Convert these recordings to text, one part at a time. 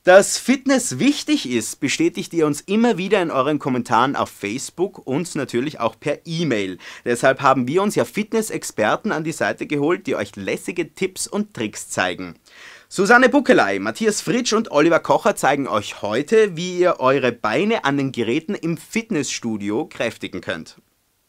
Dass Fitness wichtig ist, bestätigt ihr uns immer wieder in euren Kommentaren auf Facebook und natürlich auch per E-Mail. Deshalb haben wir uns ja Fitness-Experten an die Seite geholt, die euch lässige Tipps und Tricks zeigen. Susanne Buckeley, Matthias Fritsch und Oliver Kocher zeigen euch heute, wie ihr eure Beine an den Geräten im Fitnessstudio kräftigen könnt.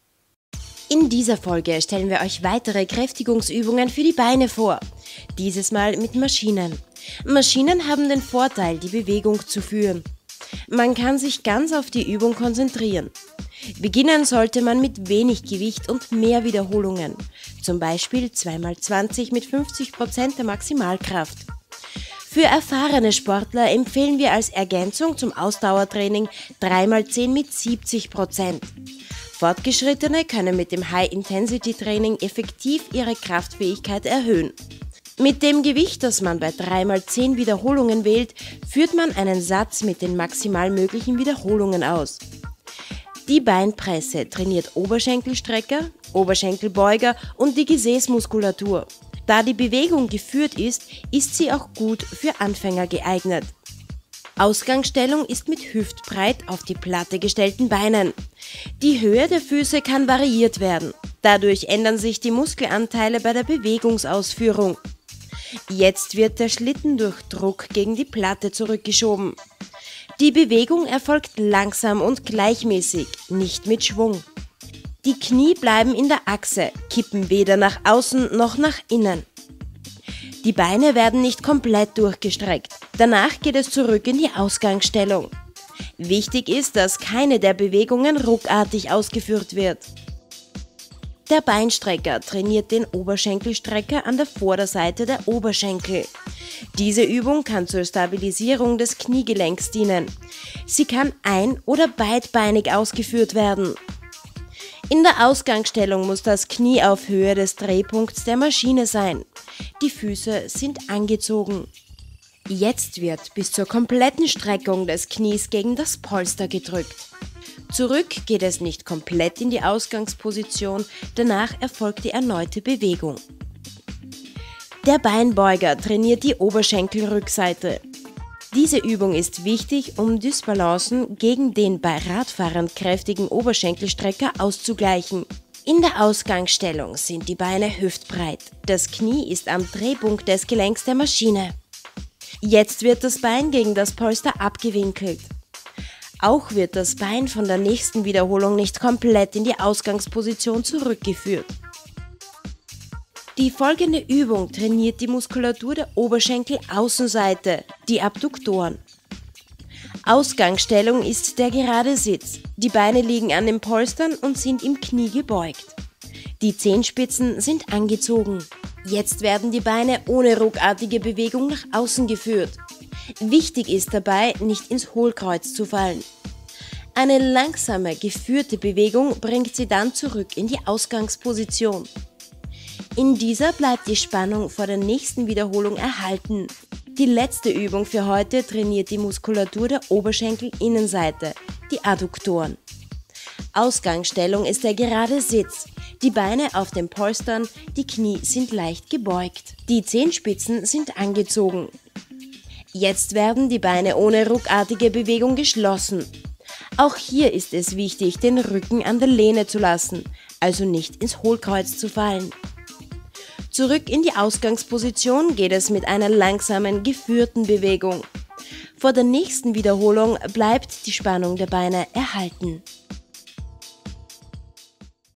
In dieser Folge stellen wir euch weitere Kräftigungsübungen für die Beine vor. Dieses Mal mit Maschinen. Maschinen haben den Vorteil, die Bewegung zu führen. Man kann sich ganz auf die Übung konzentrieren. Beginnen sollte man mit wenig Gewicht und mehr Wiederholungen. Zum Beispiel 2x20 mit 50% der Maximalkraft. Für erfahrene Sportler empfehlen wir als Ergänzung zum Ausdauertraining 3x10 mit 70%. Fortgeschrittene können mit dem High-Intensity-Training effektiv ihre Kraftfähigkeit erhöhen. Mit dem Gewicht, das man bei 3x10 Wiederholungen wählt, führt man einen Satz mit den maximal möglichen Wiederholungen aus. Die Beinpresse trainiert Oberschenkelstrecker, Oberschenkelbeuger und die Gesäßmuskulatur. Da die Bewegung geführt ist, ist sie auch gut für Anfänger geeignet. Ausgangsstellung ist mit hüftbreit auf die Platte gestellten Beinen. Die Höhe der Füße kann variiert werden. Dadurch ändern sich die Muskelanteile bei der Bewegungsausführung. Jetzt wird der Schlitten durch Druck gegen die Platte zurückgeschoben. Die Bewegung erfolgt langsam und gleichmäßig, nicht mit Schwung. Die Knie bleiben in der Achse, kippen weder nach außen noch nach innen. Die Beine werden nicht komplett durchgestreckt. Danach geht es zurück in die Ausgangsstellung. Wichtig ist, dass keine der Bewegungen ruckartig ausgeführt wird. Der Beinstrecker trainiert den Oberschenkelstrecker an der Vorderseite der Oberschenkel. Diese Übung kann zur Stabilisierung des Kniegelenks dienen. Sie kann ein- oder beidbeinig ausgeführt werden. In der Ausgangsstellung muss das Knie auf Höhe des Drehpunkts der Maschine sein. Die Füße sind angezogen. Jetzt wird bis zur kompletten Streckung des Knies gegen das Polster gedrückt. Zurück geht es nicht komplett in die Ausgangsposition, danach erfolgt die erneute Bewegung. Der Beinbeuger trainiert die Oberschenkelrückseite. Diese Übung ist wichtig, um Dysbalancen gegen den bei Radfahrern kräftigen Oberschenkelstrecker auszugleichen. In der Ausgangsstellung sind die Beine hüftbreit. Das Knie ist am Drehpunkt des Gelenks der Maschine. Jetzt wird das Bein gegen das Polster abgewinkelt. Auch wird das Bein von der nächsten Wiederholung nicht komplett in die Ausgangsposition zurückgeführt. Die folgende Übung trainiert die Muskulatur der Oberschenkelaußenseite, die Adduktoren. Ausgangsstellung ist der gerade Sitz. Die Beine liegen an den Polstern und sind im Knie gebeugt. Die Zehenspitzen sind angezogen. Jetzt werden die Beine ohne ruckartige Bewegung nach außen geführt. Wichtig ist dabei, nicht ins Hohlkreuz zu fallen. Eine langsame, geführte Bewegung bringt sie dann zurück in die Ausgangsposition. In dieser bleibt die Spannung vor der nächsten Wiederholung erhalten. Die letzte Übung für heute trainiert die Muskulatur der Oberschenkelinnenseite, die Adduktoren. Ausgangsstellung ist der gerade Sitz. Die Beine auf den Polstern, die Knie sind leicht gebeugt. Die Zehenspitzen sind angezogen. Jetzt werden die Beine ohne ruckartige Bewegung geschlossen. Auch hier ist es wichtig, den Rücken an der Lehne zu lassen, also nicht ins Hohlkreuz zu fallen. Zurück in die Ausgangsposition geht es mit einer langsamen, geführten Bewegung. Vor der nächsten Wiederholung bleibt die Spannung der Beine erhalten.